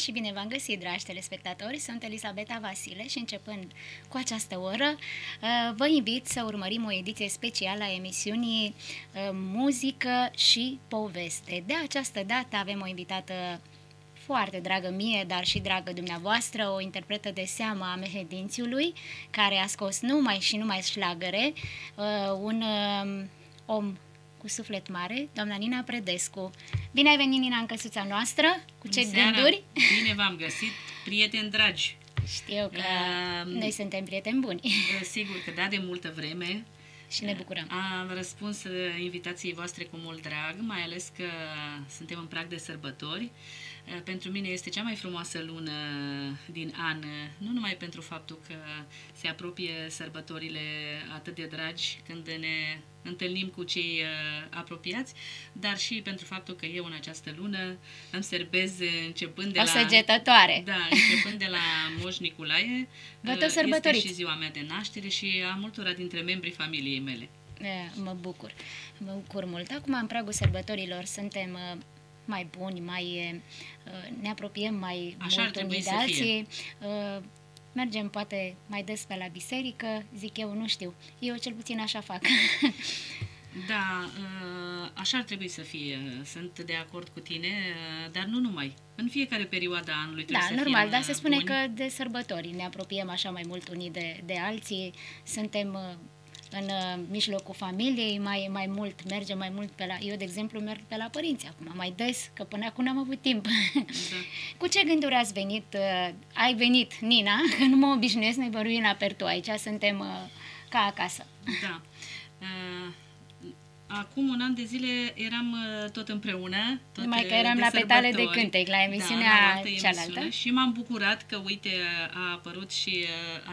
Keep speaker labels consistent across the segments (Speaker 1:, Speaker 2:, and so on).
Speaker 1: și bine v-am găsit, dragi telespectatori! Sunt Elisabeta Vasile și începând cu această oră, vă invit să urmărim o ediție specială a emisiunii Muzică și Poveste. De această dată avem o invitată foarte dragă mie, dar și dragă dumneavoastră, o interpretă de seamă a Mehedințiului, care a scos numai și numai șlagăre, un om cu suflet mare, doamna Nina Predescu. Bine ai venit, Nina, în căsuța noastră. Cu ce gânduri?
Speaker 2: Bine v-am găsit, prieteni dragi.
Speaker 1: Știu că noi suntem prieteni buni.
Speaker 2: Sigur că da, de multă vreme.
Speaker 1: Și ne bucurăm.
Speaker 2: Am răspuns invitației voastre cu mult drag, mai ales că suntem în prag de sărbători. Pentru mine este cea mai frumoasă lună din an, nu numai pentru faptul că se apropie sărbătorile atât de dragi când ne întâlnim cu cei apropiați, dar și pentru faptul că eu în această lună îmi serbez începând de la...
Speaker 1: O săgetătoare!
Speaker 2: Da, începând de la Moș Nicolae.
Speaker 1: Vă tot sărbătoriți!
Speaker 2: Este și ziua mea de naștere și a multora dintre membrii familiei mele.
Speaker 1: Mă bucur mult. Acum, în pragul sărbătorilor, suntem mai buni, ne apropiem mai mult unii de alții, mergem poate mai des pe la biserică, zic eu, nu știu, eu cel puțin așa fac.
Speaker 2: Da, așa ar trebui să fie, sunt de acord cu tine, dar nu numai. În fiecare perioadă a anului trebuie să
Speaker 1: normal,
Speaker 2: fim
Speaker 1: dar se spune
Speaker 2: buni.
Speaker 1: că de sărbători ne apropiem așa mai mult unii de alții, suntem în mijlocul familiei, mai mult, mergem mai mult pe la... Eu, de exemplu, merg pe la părinți acum, mai des, că până acum n-am avut timp. Da. Cu ce gânduri ați venit? Ai venit, Nina, că nu mă obișnuiesc, noi vorbim la Pertu, aici suntem ca acasă.
Speaker 2: Da. Acum un an de zile eram tot împreună, tot
Speaker 1: numai că eram la Petale de Cântec, la emisiunea cealaltă.
Speaker 2: Și m-am bucurat că, uite, a apărut și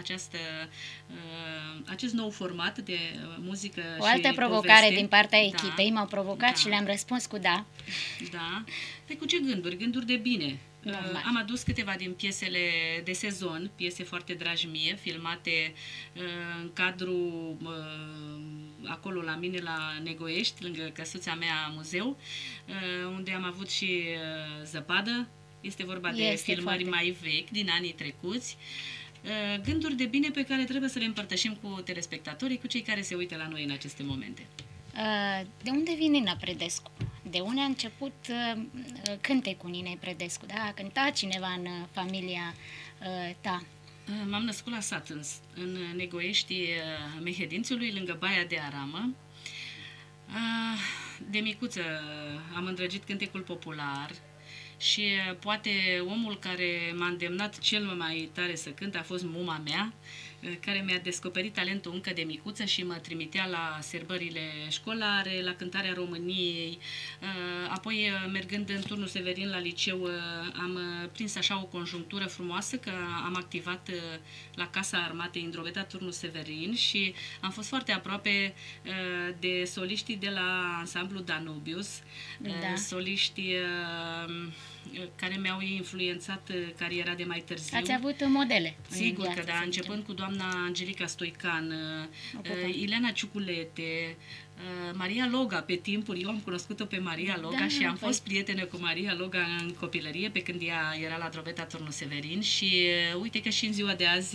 Speaker 2: acest nou format de muzică și
Speaker 1: o altă provocare poveste din partea echipei, m-au provocat și le-am răspuns cu da.
Speaker 2: Da. Păi cu ce gânduri? Gânduri de bine. Am adus câteva din piesele de sezon, piese foarte dragi mie, filmate în cadrul acolo la mine la Negoiești, lângă căsuța mea muzeu, unde am avut și zăpadă. Este vorba de filmări mai vechi, din anii trecuți. Gânduri de bine pe care trebuie să le împărtășim cu telespectatorii, cu cei care se uită la noi în aceste momente.
Speaker 1: De unde vine Nina Predescu? De unde a început cântecul Ninei Predescu? Da? A cântat cineva în familia ta?
Speaker 2: M-am născut la sat, în Negoiești Mehedințiului, lângă Baia de Aramă. De micuță am îndrăgit cântecul popular și poate omul care m-a îndemnat cel mai tare să cânt a fost muma mea, care mi-a descoperit talentul încă de micuță și mă trimitea la serbările școlare, la cântarea României. Apoi, mergând în Turnul Severin la liceu, am prins așa o conjunctură frumoasă că am activat la Casa Armatei în Drobeta Turnul Severin și am fost foarte aproape de soliștii de la ansamblu Danubius, soliști care mi-au influențat cariera de mai târziu.
Speaker 1: Ați avut modele?
Speaker 2: Sigur că da, începând cu doamna Angelica Stoican, Ileana Ciuculete, Maria Loga pe timpuri. Eu am cunoscut-o pe Maria Loga și am fost prietenă cu Maria Loga în copilărie, pe când ea era la Drobeta Turnul Severin și uite că și în ziua de azi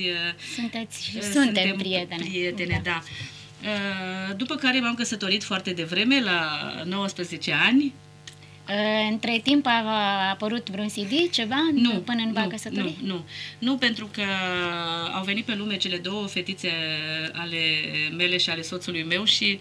Speaker 1: suntem prietene.
Speaker 2: Da. După care m-am căsătorit foarte devreme, la 19 ani.
Speaker 1: Între timp a apărut vreun CD, ceva, până în v-a căsătorit?
Speaker 2: Nu, pentru că au venit pe lume cele două fetițe ale mele și ale soțului meu și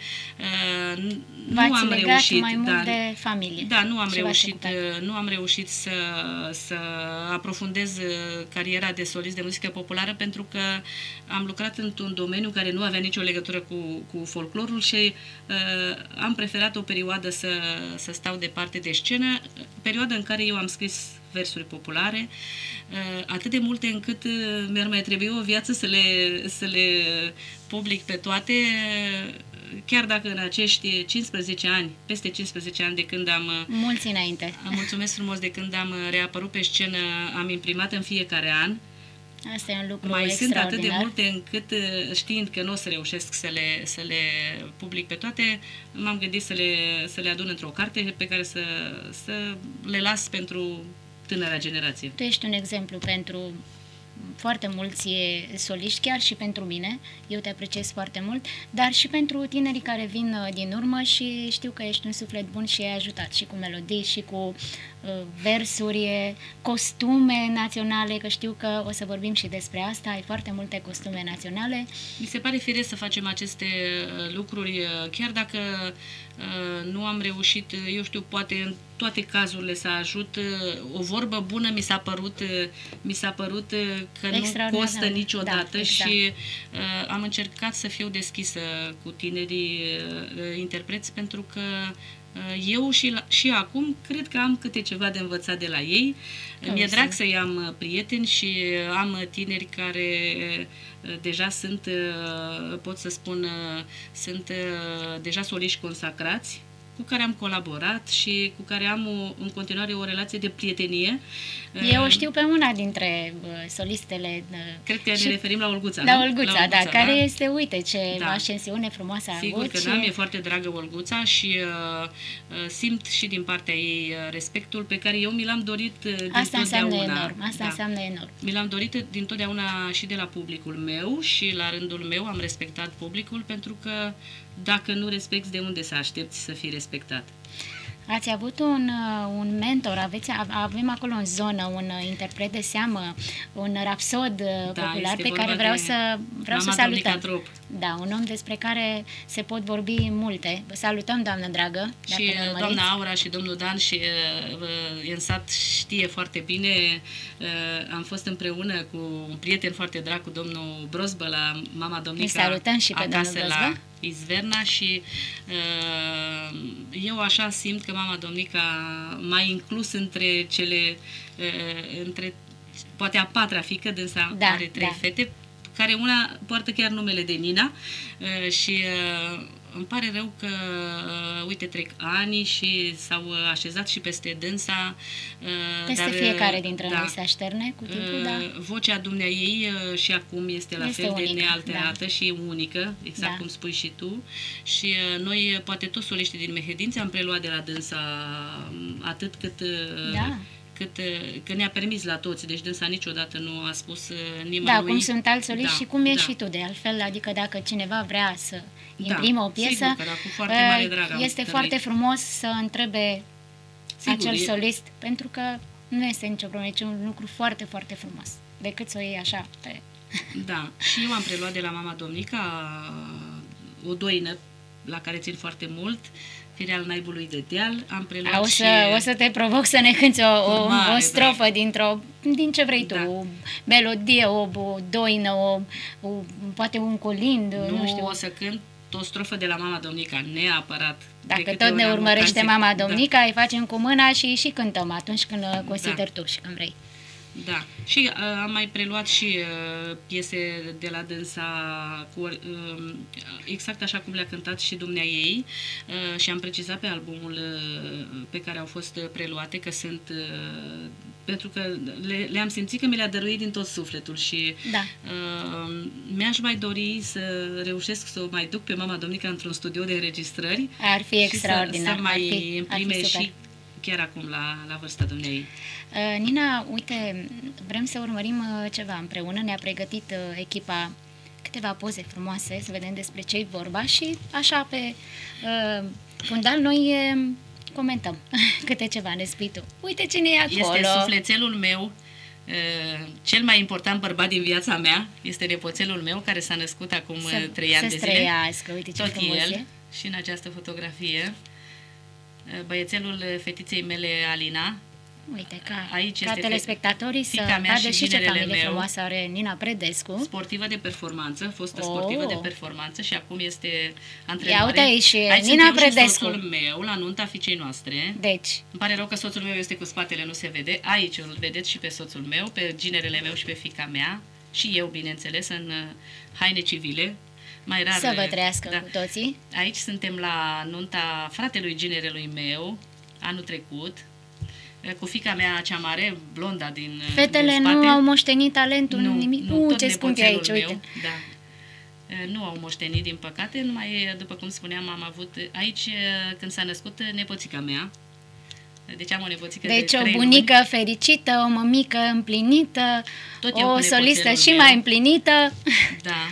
Speaker 2: nu am reușit
Speaker 1: mai mult de familie.
Speaker 2: Da, nu am reușit să aprofundez cariera de solist de muzică populară, pentru că am lucrat într-un domeniu care nu avea nicio legătură cu folclorul și am preferat o perioadă să stau departe de scenă, perioada în care eu am scris versuri populare, atât de multe încât mi-ar mai trebui o viață să le public pe toate, chiar dacă în acești 15 ani, peste 15 ani de când am...
Speaker 1: Mulți înainte.
Speaker 2: Mulțumesc frumos, de când am reapărut pe scenă, am imprimat în fiecare an.
Speaker 1: Asta e un lucru
Speaker 2: mai sunt atât de multe încât, știind că nu o să reușesc să le public pe toate, m-am gândit să le adun într-o carte pe care să le las pentru tânăra generație.
Speaker 1: Tu ești un exemplu pentru foarte mulți soliști, chiar și pentru mine, eu te apreciez foarte mult, dar și pentru tinerii care vin din urmă și știu că ești un suflet bun și ai ajutat și cu melodii și cu versuri, costume naționale, că știu că o să vorbim și despre asta, ai foarte multe costume naționale.
Speaker 2: Mi se pare firesc să facem aceste lucruri, chiar dacă nu am reușit, eu știu, poate în toate cazurile să ajut. O vorbă bună mi s-a părut că nu costă niciodată, da, exact. Și am încercat să fiu deschisă cu tinerii interpreți, pentru că eu și acum cred că am câte ceva de învățat de la ei. Mi-e drag să-i am prieteni și am tineri care deja sunt, pot să spun, sunt deja soliști consacrați, cu care am colaborat și cu care am în continuare o relație de prietenie.
Speaker 1: Eu știu pe una dintre solistele...
Speaker 2: Cred că ne referim la Olguța,
Speaker 1: da, Olguța, da, care este, uite, ce ascensiune frumoasă a avut.
Speaker 2: Sigur că da, mi-e foarte dragă Olguța și simt și din partea ei respectul pe care eu mi l-am dorit dintotdeauna.
Speaker 1: Asta înseamnă enorm, asta înseamnă enorm.
Speaker 2: Mi l-am dorit dintotdeauna și de la publicul meu și la rândul meu am respectat publicul, pentru că dacă nu respecti, de unde să aștepți să fii respectat?
Speaker 1: Ați avut un mentor, avem acolo în zonă un interpret de seamă, un rapsod popular pe care vreau să salutăm. Da, un om despre care se pot vorbi multe. Vă salutăm, doamnă dragă.
Speaker 2: Și doamna Aura și domnul Dan și în sat știe foarte bine. Am fost împreună cu un prieten foarte drag, cu domnul Brozbă, la Mama Domnica.
Speaker 1: Îi salutăm și pe domnul Brozbă.
Speaker 2: Izverna și eu așa simt că Mama Domnica m-a inclus între poate a patra fiică, dânsa are trei fete, care una poartă chiar numele de Nina și îmi pare rău că, uite, trec ani și s-au așezat și peste dânsa.
Speaker 1: Peste fiecare dintre noi se așterne cu timpul, da.
Speaker 2: Vocea dumneaei și acum este la fel de nealterată și unică, exact cum spui și tu. Și noi, poate toți soliștii din Mehedinți, am preluat de la dânsa atât cât... că ne-a permis la toți, deci dânsa niciodată nu a spus nimănui.
Speaker 1: Da, cum sunt alți soliști și cum ești și tu, de altfel, adică dacă cineva vrea să imprimă o piesă,
Speaker 2: sigur că, cu foarte mare drag
Speaker 1: este foarte frumos să întrebe acel solist, pentru că nu este nicio problemă, e un lucru foarte, foarte frumos, decât să o iei așa pe...
Speaker 2: Da, și eu am preluat de la Mama Domnica o doină la care țin foarte mult, Fireal naibului de deal, am preluat
Speaker 1: o să te provoc să ne cânti o strofă din ce vrei tu, o melodie, o doină, poate un colind, nu știu.
Speaker 2: O să cânt o strofă de la Mama Domnica, neapărat.
Speaker 1: Dacă tot ne urmărește Mama Domnica, îi facem cu mâna și cântăm atunci când consideri tu și când vrei.
Speaker 2: Da, și am mai preluat și piese de la dânsa exact așa cum le-a cântat și dumneaei și am precizat pe albumul pe care au fost preluate că sunt, pentru că le-am simțit că mi le-a dăruit din tot sufletul și mi-aș mai dori să reușesc să o mai duc pe Mama Domnica într-un studio de înregistrări.
Speaker 1: Ar fi extraordinar.
Speaker 2: Să mai imprime și chiar acum la vârsta dumneaei.
Speaker 1: Nina, uite, vrem să urmărim ceva împreună, ne-a pregătit echipa câteva poze frumoase, să vedem despre ce-i vorba și așa pe fundal noi comentăm câte ceva, ne spui tu. Uite cine e acolo.
Speaker 2: Este sufletelul meu, cel mai important bărbat din viața mea, este nepoțelul meu care s-a născut acum 3 ani de zile.
Speaker 1: Străiască, uite ce frumos e.
Speaker 2: Și în această fotografie, băiețelul fetiței mele, Alina.
Speaker 1: Uite, ca telespectatorii să vadă și ce familie frumoasă are Nina Predescu.
Speaker 2: Sportivă de performanță, fostă sportivă de performanță și acum este antrenare.
Speaker 1: Ia uite aici, Nina Predescu.
Speaker 2: Și soțul meu, la nunta fiicei noastre.
Speaker 1: Deci.
Speaker 2: Îmi pare rău că soțul meu este cu spatele, nu se vede. Aici îl vedeți și pe soțul meu, pe ginerele meu și pe fiica mea. Și eu, bineînțeles, în haine civile. Mai rar,
Speaker 1: să vă trăiască cu toții.
Speaker 2: Aici suntem la nunta fratelui ginerelui meu, anul trecut, cu fiica mea cea mare, blonda din
Speaker 1: Fetele
Speaker 2: din spate.
Speaker 1: Nu au moștenit talentul, nimic.
Speaker 2: Nu,
Speaker 1: ce scump e aici, uite.
Speaker 2: Nu au moștenit, din păcate, numai, după cum spuneam, am avut aici, când s-a născut nepoțica mea, Deci am o nepoțică
Speaker 1: deci
Speaker 2: de 3
Speaker 1: o bunică fericită, o mămică împlinită,
Speaker 2: Tot eu
Speaker 1: o
Speaker 2: cu
Speaker 1: solistă
Speaker 2: nepoțelul
Speaker 1: și
Speaker 2: meu.
Speaker 1: mai împlinită.
Speaker 2: Da.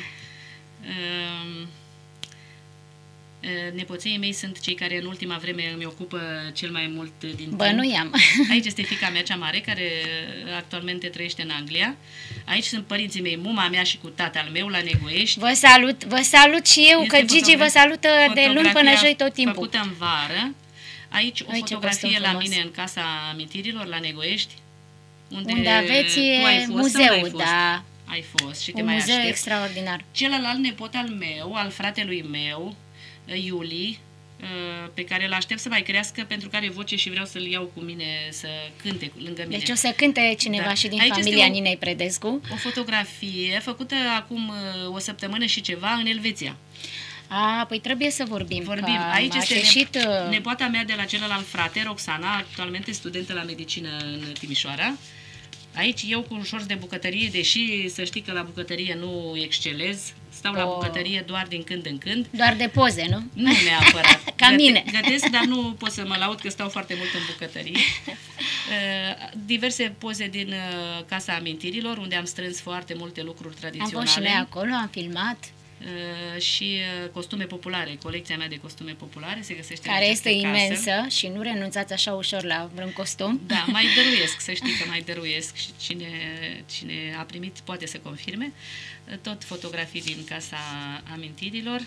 Speaker 2: Nepoței mei sunt cei care în ultima vreme îmi ocupă cel mai mult din timp.
Speaker 1: Bănuiam.
Speaker 2: Aici este fiica mea cea mare, care actualmente trăiește în Anglia. Aici sunt părinții mei, muma mea și cu tatăl meu la Negoiești.
Speaker 1: Vă salut și eu,
Speaker 2: Este
Speaker 1: că Gigi vă salută de luni până
Speaker 2: fotografia
Speaker 1: joi tot timpul.
Speaker 2: făcută în vară. Aici o
Speaker 1: Ai, ce
Speaker 2: fotografie
Speaker 1: costum
Speaker 2: la
Speaker 1: frumos.
Speaker 2: mine în Casa Amintirilor, la Negoiești.
Speaker 1: Unde aveți
Speaker 2: tu ai fost sau
Speaker 1: muzeul,
Speaker 2: n-ai fost?
Speaker 1: da.
Speaker 2: Ai fost și te
Speaker 1: Un
Speaker 2: mai
Speaker 1: muzeu
Speaker 2: aștept.
Speaker 1: extraordinar.
Speaker 2: Celălalt nepot al meu, al fratelui meu, Iuli, pe care îl aștept să mai crească, pentru că are voce și vreau să-l iau cu mine să cânte lângă mine.
Speaker 1: Deci o să cânte cineva
Speaker 2: Da.
Speaker 1: și din
Speaker 2: Aici
Speaker 1: familia
Speaker 2: este
Speaker 1: Ninei Predescu.
Speaker 2: o fotografie făcută acum o săptămână și ceva în Elveția.
Speaker 1: Păi trebuie să vorbim.
Speaker 2: Vorbim.
Speaker 1: Că
Speaker 2: Aici
Speaker 1: a
Speaker 2: este
Speaker 1: ieșit,
Speaker 2: nepoata mea de la celălalt frate, Roxana, actualmente studentă la medicină în Timișoara. Aici eu cu un șorț de bucătărie, deși să știi că la bucătărie nu excelez, stau la bucătărie doar din când în când.
Speaker 1: doar de poze, nu?
Speaker 2: Nu neapărat.
Speaker 1: Ca mine.
Speaker 2: Gătesc, dar nu pot să mă laud că stau foarte mult în bucătărie. Diverse poze din Casa Amintirilor, unde am strâns foarte multe lucruri
Speaker 1: Am
Speaker 2: tradiționale.
Speaker 1: fost și noi acolo, am filmat.
Speaker 2: Și costume populare. Colecția mea de costume populare se găsește
Speaker 1: Care
Speaker 2: în
Speaker 1: este
Speaker 2: această casă.
Speaker 1: imensă și nu renunțați așa ușor la vreun costum.
Speaker 2: Da, mai dăruiesc, să știi că mai dăruiesc și cine a primit poate să confirme. Tot fotografii din Casa Amintirilor,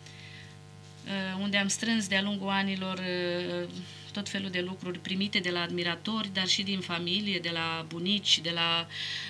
Speaker 2: unde am strâns de-a lungul anilor tot felul de lucruri primite de la admiratori, dar și din familie, de la bunici, de la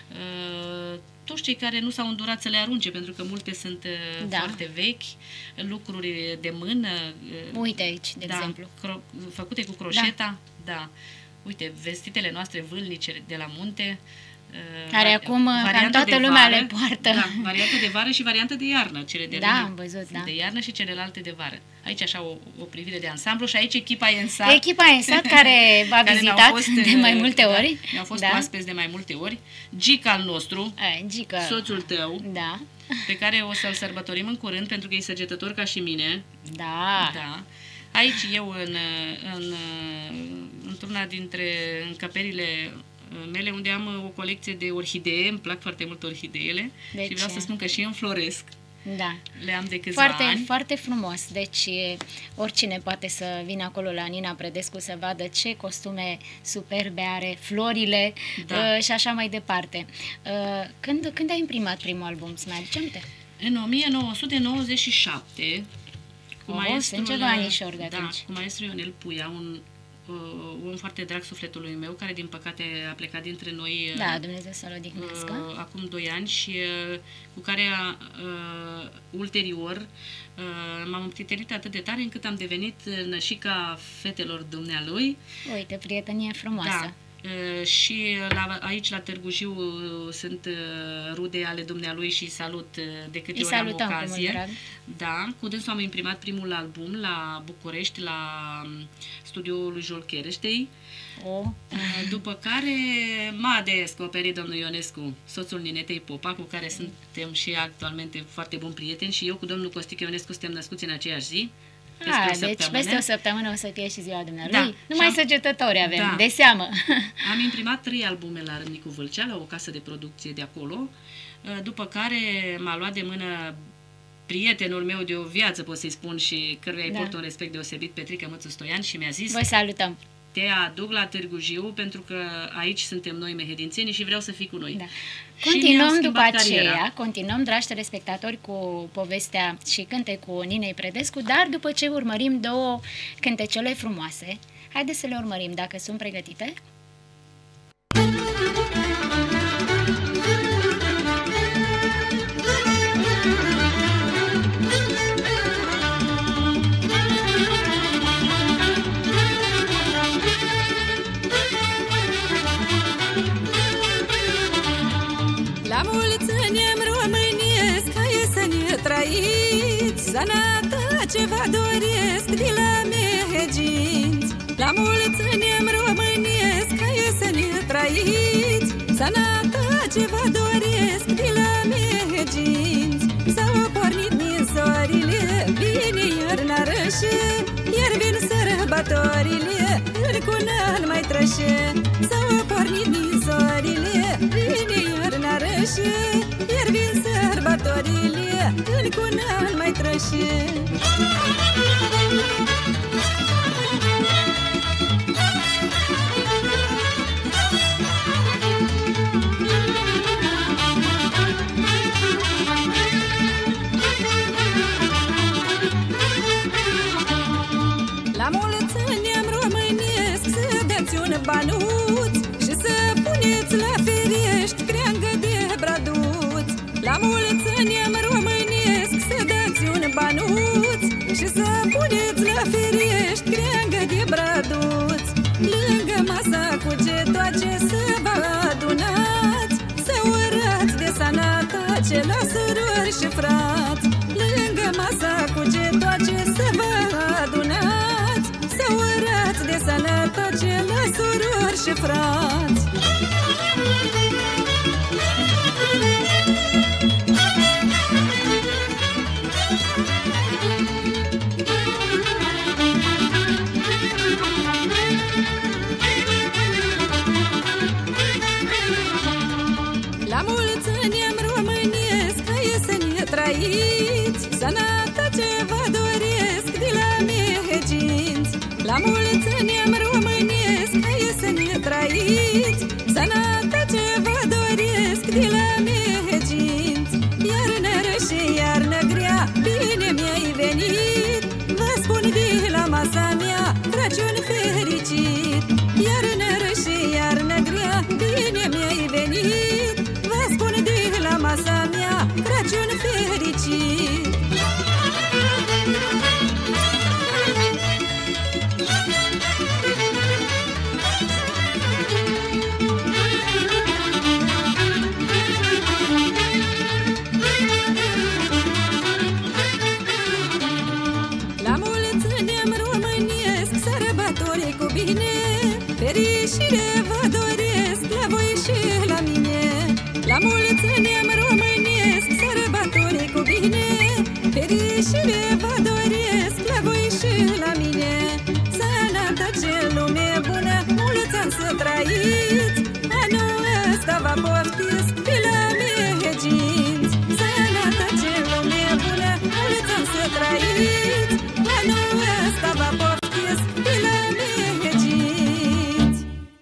Speaker 2: toți cei care nu s-au îndurat să le arunce, pentru că multe sunt foarte vechi, lucruri de mână.
Speaker 1: Uite aici, de exemplu.
Speaker 2: Făcute cu croșeta, da. Uite, vestitele noastre vâlnice de la munte,
Speaker 1: care acum cam toată lumea le poartă.
Speaker 2: Da, variantă de vară și variantă de iarnă, cele de
Speaker 1: am văzut, da.
Speaker 2: de iarnă și celelalte de vară. Aici așa o privire de ansamblu și aici echipa ENSAT.
Speaker 1: Echipa ENSAT care v-a vizitat de mai multe ori.
Speaker 2: Mi-au fost oaspeți de mai multe ori. Gica al nostru,
Speaker 1: Gica,
Speaker 2: soțul tău,
Speaker 1: da,
Speaker 2: pe care o să-l sărbătorim în curând, pentru că e săgetător ca și mine.
Speaker 1: Da.
Speaker 2: Da. Aici eu, într-una dintre încăperile mele, unde am o colecție de orhidee, îmi plac foarte mult orhideele și vreau să spun că și înfloresc.
Speaker 1: Da.
Speaker 2: Le am de câțiva ani.
Speaker 1: Foarte frumos. Deci oricine poate să vină acolo la Nina Predescu să vadă ce costume superbe are, florile și așa mai departe. Când ai imprimat primul album? Să mai aduce aminte?
Speaker 2: În 1997, cu maestrul,
Speaker 1: sunt ceva anișori de atunci.
Speaker 2: Cu maestrul Ionel Puia, un om foarte drag sufletului meu, care din păcate a plecat dintre noi
Speaker 1: Dumnezeu să-l odihnească,
Speaker 2: acum 2 ani și cu care ulterior m-am împrietenit atât de tare încât am devenit nășica fetelor dumnealui.
Speaker 1: Uite, prietenie frumoasă.
Speaker 2: Da. Și aici la Târgu Jiu sunt rude ale dumnealui și salut de câte ori am ocazie. Da, cu dânsul am imprimat primul album la București, la studioul lui Joel Chereștei. După care m-a descoperit domnul Ionescu, soțul Ninetei Popa, cu care suntem și actualmente foarte buni prieteni, și eu cu domnul Costică Ionescu suntem născuți în aceeași zi.
Speaker 1: Deci peste o săptămână o să fie și ziua dumnealui. Numai săgetători avem, de seamă.
Speaker 2: Am imprimat 3 albume la Râmnicu Vâlcea, la o casă de producție de acolo, după care m-a luat de mână prietenul meu de o viață, pot să-i spun, și căruia îi port un respect deosebit, Petrică Mățu Stoian, și mi-a zis:
Speaker 1: vă salutăm!
Speaker 2: Te aduc la Târgu Jiu pentru că aici suntem noi mehedințeni și vreau să fii cu noi.
Speaker 1: Continuăm după aceea, dragi telespectatori, cu povestea și cântecul Ninei Predescu, dar după ce urmărim 2 cântecele frumoase, haideți să le urmărim, dacă sunt pregătite.
Speaker 3: La mulți ani românesc, hai să ne trăiți, sănătate vă doresc de la meheginți. La mulți ani românesc, hai să ne trăiți, sănătate vă doresc de la meheginți. S-au pornit ninsorile, vine iarna rășe, iar vin sărbătorile, în cu un an trece, s-au pornit din zorile, vine iarna rășe, iar vin sărbătorile, încă un an mai trece. La mulți ani am românesc, să dați un banuț și să puneți la ferești creangă de braduț. La mulți ani am românesc, să dați un banuț și să puneți la ferești creangă de braduț. Lângă masa cu getoace să vă adunați, să urați de sănătate la surori și frați. Lângă masa cu getoace să vă adunați, să urați de sănătate la surori și frați. La mulți ani am românesc, hai să ne trăiți, sănătate vă doresc de la meheginți. La mulți ani am românesc, hai să ne trăiți, sănătate vă doresc de la meheginți. Iarnă rășe, iarnă grea, bine mi-ai venit, vă spun de la masa mea, Crăciun fericit. Iarnă rășe, iarnă grea, bine mi-ai venit, vă spun de la masa mea, Crăciun fericit. La mulți ani am românesc, sărbători cu bine, fericire vă doresc la voi și la mine. La mulți ani am românesc, sărbători cu bine, fericire vă doresc la voi și la mine. Sănătate, lume bună, mulți ani să trăiți, anul ăsta vă poftiți pe la meheginți. Sănătate, lume bună, mulți ani să trăiți, anul ăsta vă poftiți pe la meheginți.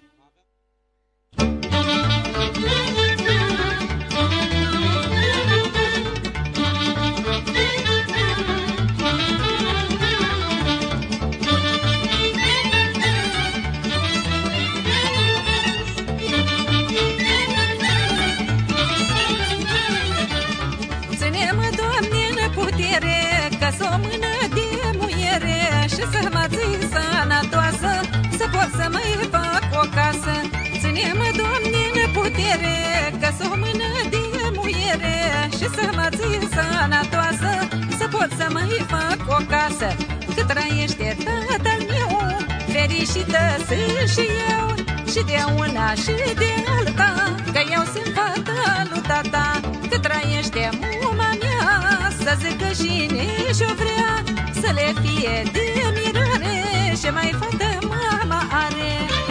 Speaker 3: Ține-mă, Doamne, în putere, că s-o mână de muiere și să mă ții sănătoasă, să pot să mai fac o casă. Ține-mă, Doamne, în putere, că s-o mână de muiere și să mă ții sănătoasă, să pot să mai fac o casă. Cât trăiește tatăl meu, fericită sunt și eu, și de una și de alta, că eu sunt fata lui tata. Cât trăiește muma mea, să zică și nici-o vrea, să le fie de mirare și mai fată mama are.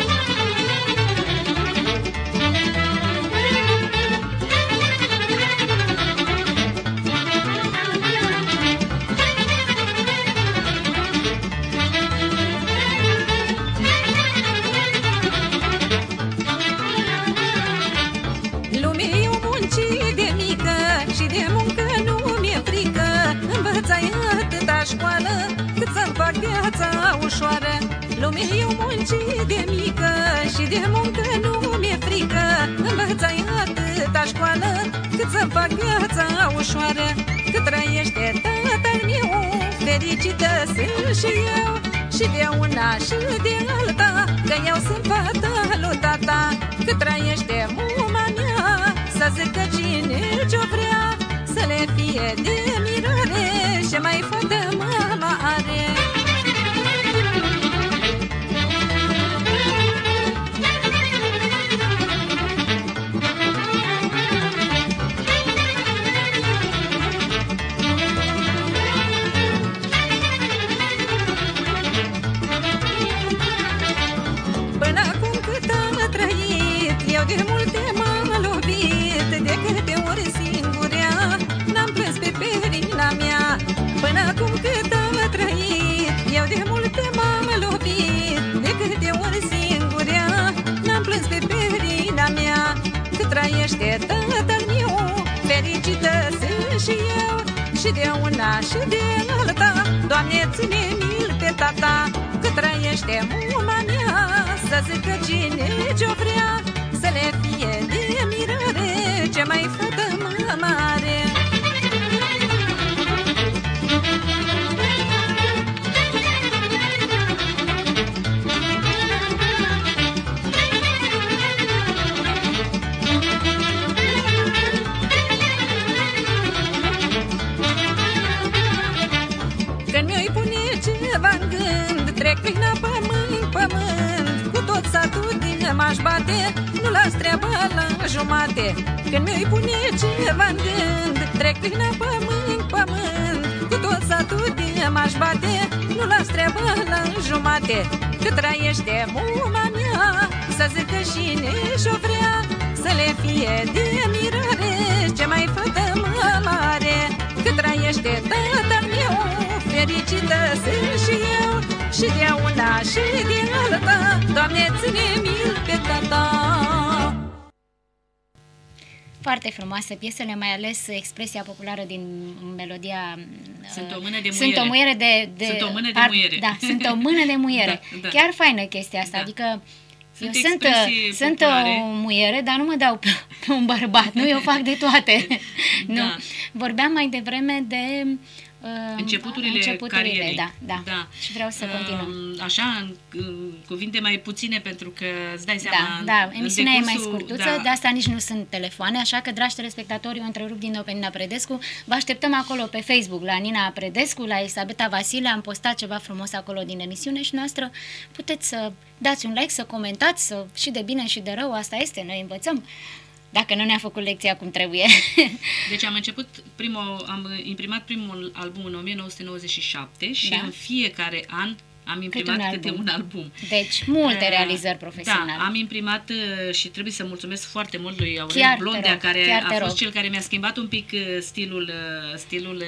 Speaker 3: Lumea muncii de mică și de muncă nu mi-e frică, învățai atâta școală cât să-mi fac viața ușoară. Lumea muncii de mică și de muncă nu mi-e frică, învățai atâta școală cât să-mi fac viața ușoară. Cât trăiește tatăl meu, fericită sunt și eu, și de una și de alta, că eu sunt fata lui tata. Cât trăiește muma mea, să zică cine ce-o vrea, să le fie de mirare și mai fată mama are. Până acum cât la mea. Până acum cât am trăit, eu de multe m-am lovit, de câte ori singurea n-am plâns pe perina mea. Cât trăiește tatăl meu, fericită sunt și eu, și de una și de alta, Doamne, ține mil pe tata. Cât trăiește muma mea, să zică cine ce-o vrea, să le fie de mirare, ce mai fată mare. Când mi-o-i pune ceva-n gând, trec prin pământ, pământ, cu tot satul din m-aș bate, nu las treaba la jumate. Când mi-o-i pune ceva-n gând, trec prin pământ, pământ, cu tot satul din m-aș bate, nu las treaba la jumate. Cât trăiește muma mea, să zică cine și-o vrea, să le fie de mirare, ce mai fată mare. Cât trăiește tatăl meu, fericită sunt și eu, și de una și de alta, Doamne, ține mil pe tata.
Speaker 1: Foarte frumoasă piesele, mai ales expresia populară din melodia
Speaker 2: Sunt o mână de muiere.
Speaker 1: Sunt o muiere de
Speaker 2: Sunt o mână de muiere.
Speaker 1: Da, sunt o mână de muiere.
Speaker 2: Da.
Speaker 1: Chiar faină chestia asta,
Speaker 2: Da.
Speaker 1: adică
Speaker 2: Sunt
Speaker 1: sunt o muiere, dar nu mă dau pe un bărbat, nu, eu fac de toate.
Speaker 2: Da.
Speaker 1: Nu. Vorbeam mai devreme de
Speaker 2: începuturile carierei.
Speaker 1: Da. Și vreau să continuăm.
Speaker 2: Așa, în cuvinte mai puține, pentru că îți dai seama...
Speaker 1: Da, emisiunea e mai scurtuță,
Speaker 2: da.
Speaker 1: de asta nici nu sunt telefoane, așa că, dragi telespectatori, eu întrerup din nou pe Nina Predescu. Vă așteptăm acolo pe Facebook, la Nina Predescu, la Elisabeta Vasile, am postat ceva frumos acolo din emisiune și noastră puteți să dați un like, să comentați, și de bine și de rău, asta este, noi învățăm. Dacă nu ne-a făcut lecția cum trebuie.
Speaker 2: Deci am imprimat primul album în 1997 și
Speaker 1: Da.
Speaker 2: în fiecare an am imprimat câte un album.
Speaker 1: Deci, multe realizări profesionale.
Speaker 2: Da, am imprimat și trebuie să mulțumesc foarte mult lui Aurel Blondea, care a fost cel care mi-a schimbat un pic stilul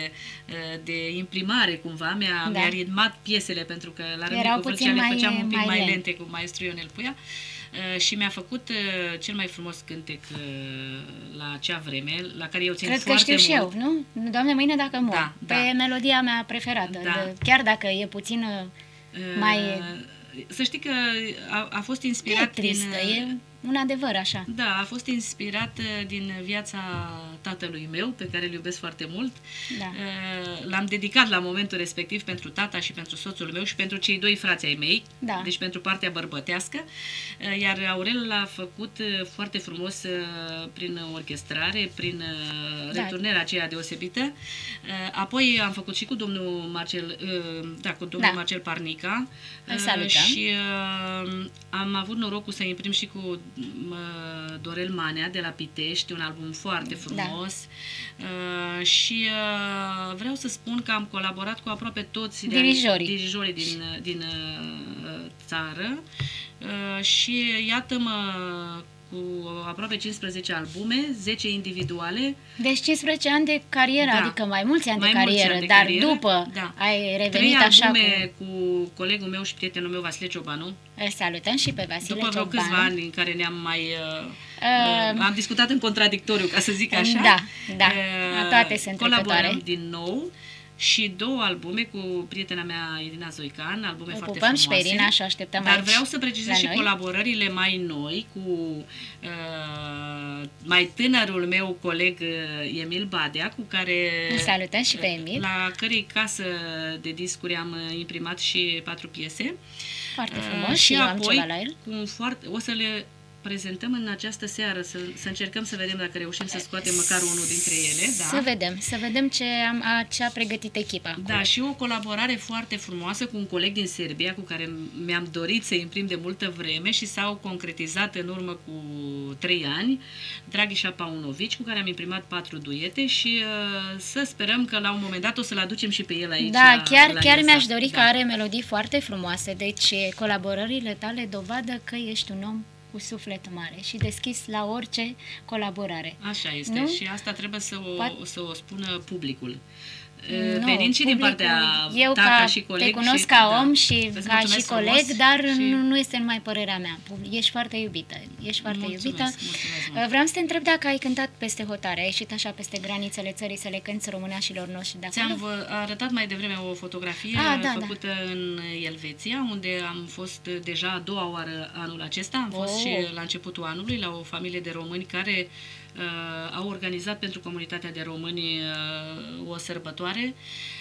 Speaker 2: de imprimare, cumva. Mi-a ritmat piesele, pentru că la rândul cu Vâlcea le făceam un pic mai lente cu maestru Ionel Puia. Și mi-a făcut cel mai frumos cântec la acea vreme, la care eu țin
Speaker 1: Cred
Speaker 2: foarte
Speaker 1: că știu
Speaker 2: mult.
Speaker 1: și eu, nu? Doamne, mâine dacă mor.
Speaker 2: Da,
Speaker 1: pe
Speaker 2: da.
Speaker 1: melodia mea preferată.
Speaker 2: Da.
Speaker 1: Chiar dacă e puțin mai...
Speaker 2: Să știi că a fost
Speaker 1: E
Speaker 2: inspirat
Speaker 1: tristă, e un adevăr așa.
Speaker 2: Da, a fost inspirat din viața tatălui meu, pe care îl iubesc foarte mult.
Speaker 1: Da.
Speaker 2: L-am dedicat la momentul respectiv pentru tata și pentru soțul meu și pentru cei doi frați ai mei,
Speaker 1: Da.
Speaker 2: deci pentru partea bărbătească. Iar Aurel l-a făcut foarte frumos prin orchestrare, prin returnerea aceea deosebită. Apoi am făcut și cu domnul Marcel, Marcel Parnica.
Speaker 1: Îl salutăm.
Speaker 2: Și am avut norocul să imprim și cu Dorel Manea de la Pitești, un album foarte frumos. Și vreau să spun că am colaborat cu aproape toți dirijorii din țară și iată-mă cu aproape 15 albume, 10 individuale.
Speaker 1: Deci 15 ani de carieră,
Speaker 2: Da.
Speaker 1: adică mai mulți ani de
Speaker 2: Mai mulți
Speaker 1: carieră,
Speaker 2: ani de
Speaker 1: dar
Speaker 2: carieră,
Speaker 1: după
Speaker 2: da.
Speaker 1: ai
Speaker 2: 3
Speaker 1: revenit așa
Speaker 2: albume cu colegul meu și prietenul meu, Vasile Ciobanu.
Speaker 1: Îl salutăm și pe Vasile
Speaker 2: După vreo
Speaker 1: Ciobanu.
Speaker 2: câțiva ani în care ne-am mai... am discutat în contradictoriu, ca să zic așa.
Speaker 1: Da, toate sunt
Speaker 2: colaborăm
Speaker 1: trecătoare.
Speaker 2: din nou și 2 albume cu prietena mea Irina Zoican, albume foarte
Speaker 1: Pupăm
Speaker 2: frumoase.
Speaker 1: și pe Irina și o așteptăm
Speaker 2: Dar
Speaker 1: aici
Speaker 2: vreau să precizez
Speaker 1: la
Speaker 2: și
Speaker 1: noi.
Speaker 2: colaborările mai noi cu mai tânărul meu coleg Emil Badea, cu care...
Speaker 1: Îl salutăm și pe Emil.
Speaker 2: La cărei casă de discuri am imprimat și 4 piese.
Speaker 1: Foarte frumos
Speaker 2: și
Speaker 1: și eu am
Speaker 2: apoi,
Speaker 1: ceva la el.
Speaker 2: o să le prezentăm în această seară, să încercăm să vedem dacă reușim să scoatem măcar unul dintre ele. Da?
Speaker 1: Să vedem ce a pregătit echipa acolo.
Speaker 2: Da, și o colaborare foarte frumoasă cu un coleg din Serbia, cu care mi-am dorit să imprim de multă vreme și s-au concretizat în urmă cu 3 ani, Draghișa Paunovici, cu care am imprimat 4 duete și să sperăm că la un moment dat o să-l aducem și pe el aici.
Speaker 1: Da, chiar
Speaker 2: IASA.
Speaker 1: mi-aș dori că are melodii foarte frumoase, deci colaborările tale dovadă că ești un om cu suflet mare și deschis la orice colaborare.
Speaker 2: Așa este,
Speaker 1: nu?
Speaker 2: Și asta trebuie să o spună publicul.
Speaker 1: Nu,
Speaker 2: venind și din partea
Speaker 1: eu
Speaker 2: ta ca și coleg.
Speaker 1: Te cunosc ca om și
Speaker 2: îți
Speaker 1: ca și
Speaker 2: mulțumesc
Speaker 1: coleg,
Speaker 2: frumos
Speaker 1: dar
Speaker 2: și...
Speaker 1: nu este numai părerea mea. Ești foarte iubită. Ești foarte
Speaker 2: Mulțumesc,
Speaker 1: iubită.
Speaker 2: mulțumesc.
Speaker 1: Vreau să te întreb dacă ai cântat peste hotare, ai ieșit așa peste granițele țării să le cânți româneașilor noștri de acolo?
Speaker 2: Ți-am arătat mai devreme o fotografie făcută în Elveția, unde am fost deja a doua oară anul acesta. Am fost și la începutul anului la o familie de români care au organizat pentru comunitatea de români o sărbătoare.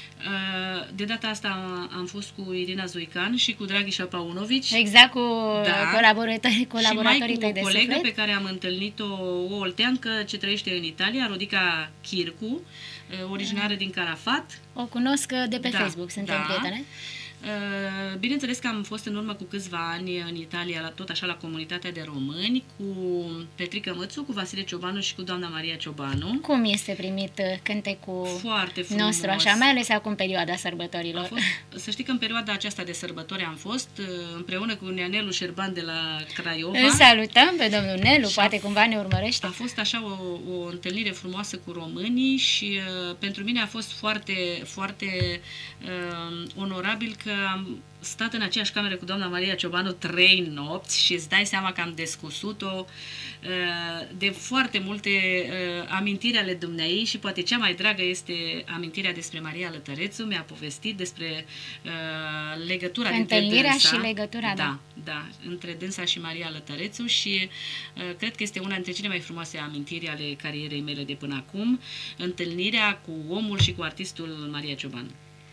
Speaker 2: De data asta am fost cu Irina Zuican și cu Draghișa Paunovici.
Speaker 1: Exact, cu colaboratorii tăi de
Speaker 2: o colegă
Speaker 1: suflet.
Speaker 2: pe care am întâlnit-o, o olteancă ce trăiește în Italia, Rodica Chircu, originară din Calafat.
Speaker 1: O cunosc de pe Facebook, suntem prietene.
Speaker 2: Bineînțeles că am fost în urmă cu câțiva ani în Italia, tot așa la comunitatea de români, cu Petrica Mățu, cu Vasile Ciobanu și cu doamna Maria Ciobanu.
Speaker 1: Cum este primit cântecul
Speaker 2: foarte frumos,
Speaker 1: nostru, așa, mai ales acum în perioada sărbătorilor?
Speaker 2: Să știi că în perioada aceasta de sărbători am fost împreună cu Nelu Șerban de la Craiova.
Speaker 1: Îl salutăm pe domnul Nelu, poate cumva ne urmărește.
Speaker 2: A fost așa o întâlnire frumoasă cu românii și pentru mine a fost foarte, foarte onorabil că am stat în aceeași cameră cu doamna Maria Ciobanu 3 nopți și îți dai seama că am descusut-o de foarte multe amintiri ale dumneai și poate cea mai dragă este amintirea despre Maria Lătărețu. Mi-a povestit despre legătura dintre
Speaker 1: întâlnirea
Speaker 2: dânsa,
Speaker 1: și legătura,
Speaker 2: da, între dânsa și Maria Lătărețu și cred că este una dintre cele mai frumoase amintiri ale carierei mele de până acum, întâlnirea cu omul și cu artistul Maria Ciobanu.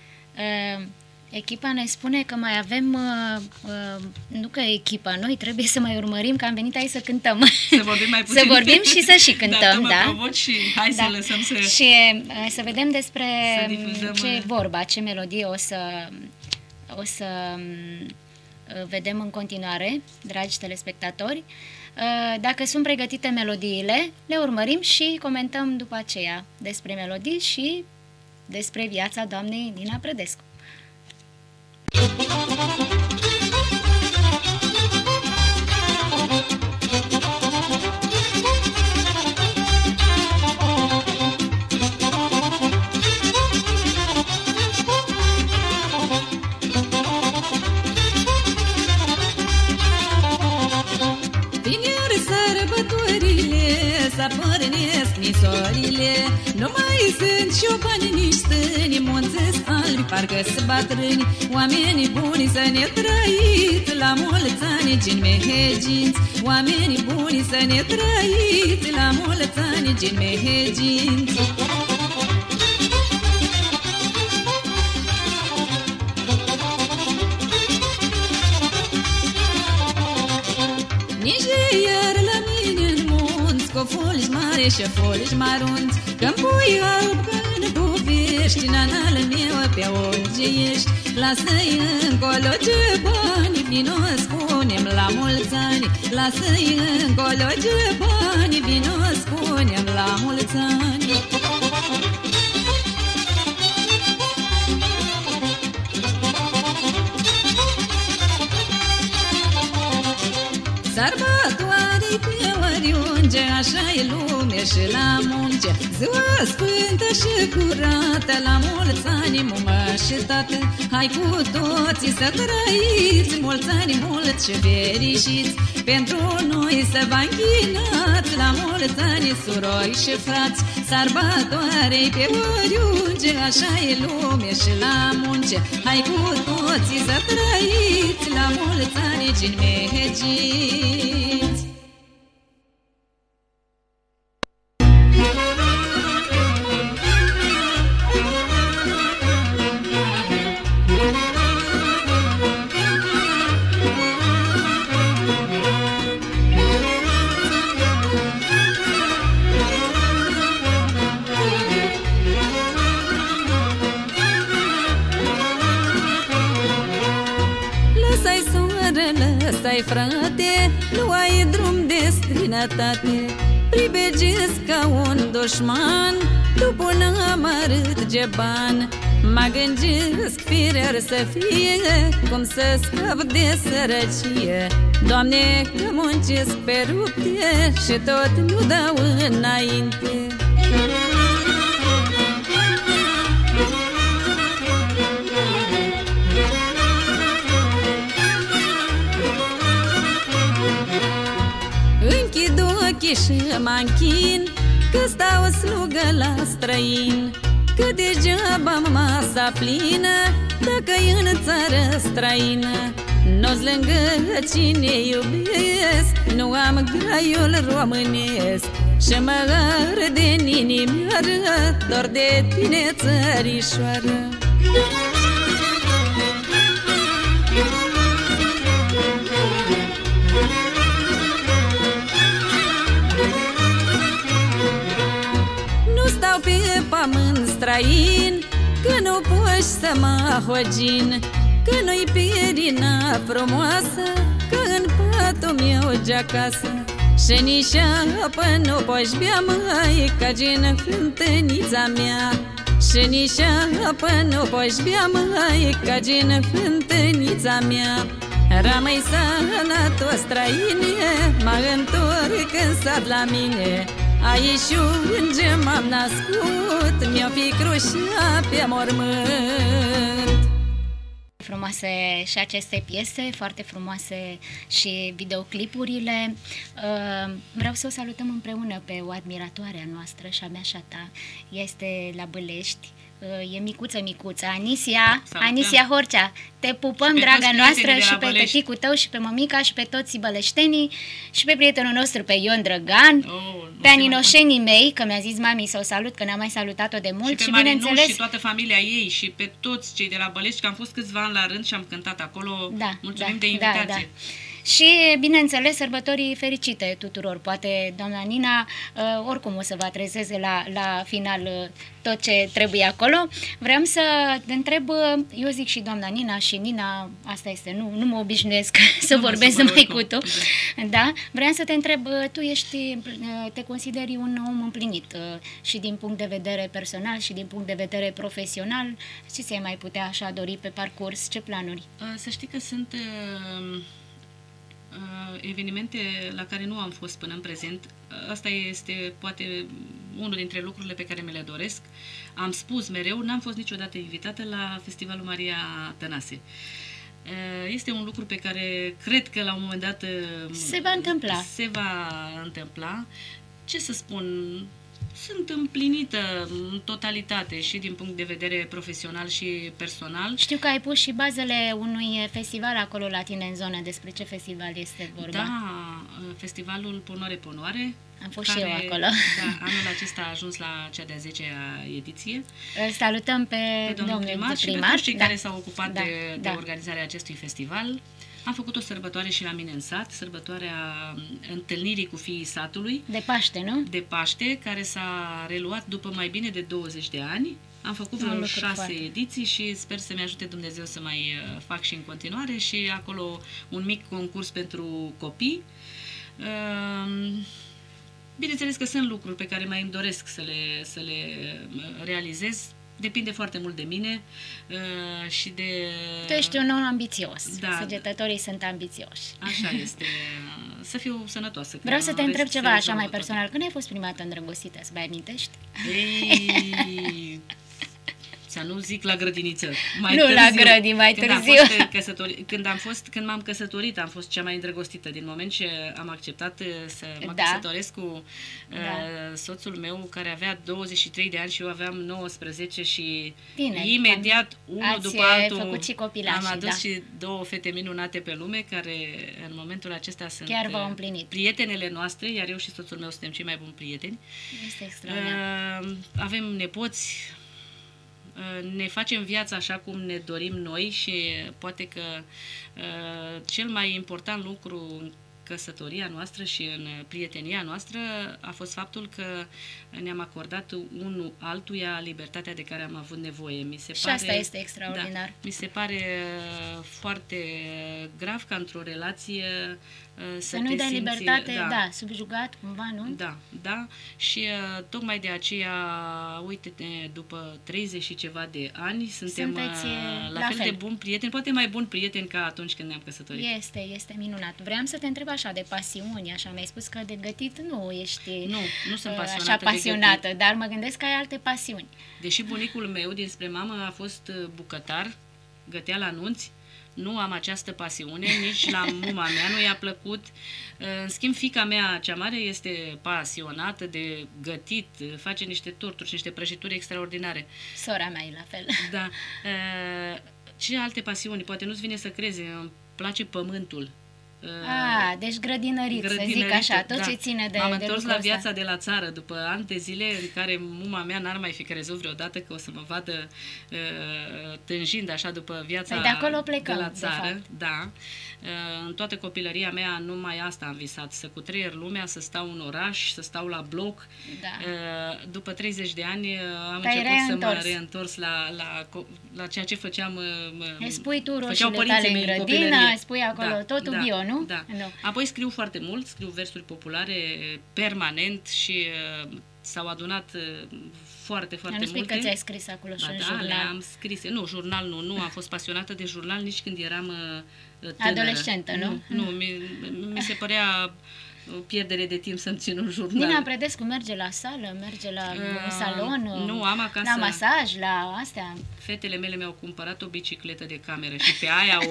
Speaker 1: Echipa ne spune că mai avem, nu că echipa, noi trebuie să mai urmărim, că am venit aici să cântăm.
Speaker 2: Să vorbim mai puțin.
Speaker 1: Să vorbim și să și cântăm,
Speaker 2: da. Și hai să lăsăm să...
Speaker 1: Și să vedem despre ce e vorba, ce melodie o să vedem în continuare, dragi telespectatori. Dacă sunt pregătite melodiile, le urmărim și comentăm după aceea despre melodii și despre viața doamnei Nina Prădescu.
Speaker 3: Să pornesc nisorile, nu mai sunt șopani nici stâni, munțesc albi, parcă-s bătrâni, oamenii buni să ne trăiți, la mulți ani gin meheginți, oamenii buni să ne trăiți, la mulți ani gin meheginți. Nici de iar la mine în munți, cu folici mari și folici marunți, că-mi pui alb în povești, nanală meu pe unde ești, lasă-i încolo ce bani, vino spunem la mulți ani, lasă-i încolo ce bani, vino spunem la mulți ani. Sărbătoare pe oriunde, așa-i lume și la munce, ziua sfântă și curată, la mulți ani, mumă și tată, hai cu toții să trăiți, mulți ani mulți și fericiți, pentru noi să vă închinați, la mulți ani, surori și frați, sărbătoare pe oriunde, așa-i lume și la munce, hai cu toții să trăiți, la mulți ani, gin mehegiți. Lăsai frate, nu ai drum de străinătate, pribegesc ca un dușman, după n-am arăt geban. Mă gândesc firer să fie, cum să scap de sărăcie, Doamne, că muncesc pe rupte și tot nu dau înainte. Închid ochii și mă închin, că stau slugă la străin, că degeaba masa plină dacă-i în țară străină. Nu-s lângă cine iubesc, nu am graiul românesc și mă arde în inimioară dor de tine, țărișoară. Nu stau pe pământ străin, că nu poți să mă hogin, că nu-i Pirina frumoasă, că în patul meu de-acasă și nici apă nu poți bea, mai ca din fântânița mea. Și nici apă nu poți bea, mai ca din fântânița mea. Rămâi sănătos, străine, mă întorc în sat la mine. Aici unde m-am născut, mi-o fi crucea pe mormânt.
Speaker 1: Frumoase și aceste piese, foarte frumoase și videoclipurile. Vreau să o salutăm împreună pe o admiratoare a noastră și a mea și a ta. Este la Bălești, e micuță, Anisia Horcea. Te pupăm, draga noastră, și pe tăticul tău și pe mămica și pe toți băleștenii și pe prietenul nostru, pe Ion Drăgan, pe aninoșenii mei, că mi-a zis mami să o salut, că n-am mai salutat-o de mult.
Speaker 2: Și pe Marinuș și toată familia ei și pe toți cei de la Bălești, că am fost câțiva ani la rând și am cântat acolo. Mulțumim de invitație.
Speaker 1: Și, bineînțeles, sărbătorii fericite tuturor. Poate doamna Nina oricum o să vă trezeze la final tot ce trebuie acolo. Vreau să te întreb, eu zic și doamna Nina și Nina, asta este, nu mă obișnuiesc să vorbesc numai cu tu. Da? Vreau să te întreb, tu te consideri un om împlinit și din punct de vedere personal și din punct de vedere profesional. Ce ți-ai mai putea așa dori pe parcurs? Ce planuri?
Speaker 2: Să știi că sunt evenimente la care nu am fost până în prezent. Asta este poate unul dintre lucrurile pe care mi le doresc. Am spus mereu, n-am fost niciodată invitată la Festivalul Maria Tănase. Este un lucru pe care cred că la un moment dat
Speaker 1: se va întâmpla.
Speaker 2: Ce să spun? Sunt împlinită în totalitate și din punct de vedere profesional și personal.
Speaker 1: Știu că ai pus și bazele unui festival acolo la tine în zonă. Despre ce festival este vorba?
Speaker 2: Da, festivalul Ponoare.
Speaker 1: Am fost și eu acolo.
Speaker 2: Da, anul acesta a ajuns la cea de-a 10-a ediție.
Speaker 1: Îl salutăm pe domnul primar
Speaker 2: și pe toți cei care s-au ocupat de organizarea acestui festival. Am făcut o sărbătoare și la mine în sat, sărbătoarea întâlnirii cu fiii satului.
Speaker 1: De Paște, nu?
Speaker 2: De Paște, care s-a reluat după mai bine de 20 de ani. Am făcut vreo 6 ediții și sper să-mi ajute Dumnezeu să mai fac și în continuare și acolo un mic concurs pentru copii. Bineînțeles că sunt lucruri pe care mai îmi doresc să le realizez. Depinde foarte mult de mine și de...
Speaker 1: Tu ești un om ambițios. Da. Săgetătorii sunt ambițioși.
Speaker 2: Așa este. Să fiu sănătoasă.
Speaker 1: Vreau să te întreb ceva așa mai personal. Când ai fost prima dată îndrăgostită? Să mai amintești?
Speaker 2: Ei... Să nu zic la grădiniță.
Speaker 1: Mai târziu. Mai târziu.
Speaker 2: Când m-am căsătorit, am fost cea mai îndrăgostită. Din moment ce am acceptat să mă căsătoresc cu soțul meu, care avea 23 de ani și eu aveam 19 și imediat, unul după altul, am adus și 2 fete minunate pe lume, care în momentul acesta sunt prietenele noastre, iar eu și soțul meu suntem cei mai buni prieteni.
Speaker 1: Este extraordinar.
Speaker 2: Avem nepoți. Ne facem viața așa cum ne dorim noi și poate că cel mai important lucru căsătoria noastră și în prietenia noastră a fost faptul că ne-am acordat unul altuia libertatea de care am avut nevoie.
Speaker 1: Și asta este extraordinar.
Speaker 2: Da, mi se pare foarte grav ca într-o relație
Speaker 1: să nu-i dai libertate, subjugat cumva, nu?
Speaker 2: Da. Și tocmai de aceea, uite-te, după 30 și ceva de ani, suntem la fel de buni prieteni, poate mai buni prieteni ca atunci când ne-am căsătorit.
Speaker 1: Este minunat. Vreau să te întreb așa de pasiuni, așa mi-ai spus că de gătit nu ești
Speaker 2: nu sunt pasionată
Speaker 1: așa pasionată, dar mă gândesc că ai alte pasiuni.
Speaker 2: Deși bunicul meu dinspre mamă a fost bucătar, gătea la nunți, nu am această pasiune, nici la muma mea nu i-a plăcut. În schimb, fiica mea cea mare este pasionată de gătit, face niște torturi și niște prăjituri extraordinare.
Speaker 1: Sora mea e la fel.
Speaker 2: Da. Ce alte pasiuni? Poate nu-ți vine să crezi, îmi place pământul.
Speaker 1: Deci grădinărit, să zic așa, tot ce ține de
Speaker 2: M-am întors la viața de la țară după ani de zile în care muma mea n-ar mai fi crezut vreodată că o să mă vadă tânjind așa după viața
Speaker 1: de acolo plecăm,
Speaker 2: de la țară. Da. În toată copilăria mea numai asta am visat, să cutreier lumea, să stau în oraș, să stau la bloc. După 30 de ani am început să mă reîntors la ceea ce făceam.
Speaker 1: Spui tu roșiile tale în grădină, spui acolo totul bio, nu?
Speaker 2: Da. Apoi scriu foarte mult, scriu versuri populare permanent și s-au adunat foarte multe.
Speaker 1: Nu spui că ți-ai scris acolo și în jurnal.
Speaker 2: Le-am scris. Nu, jurnal nu am fost pasionată de jurnal nici când eram tânără.
Speaker 1: Adolescentă, nu?
Speaker 2: Nu, mi se părea o pierdere de timp să-mi țin un jurnal.
Speaker 1: Nina Predescu merge la sală, merge la un salon,
Speaker 2: nu, am acasă,
Speaker 1: la masaj, la astea.
Speaker 2: Fetele mele mi-au cumpărat o bicicletă de cameră și pe aia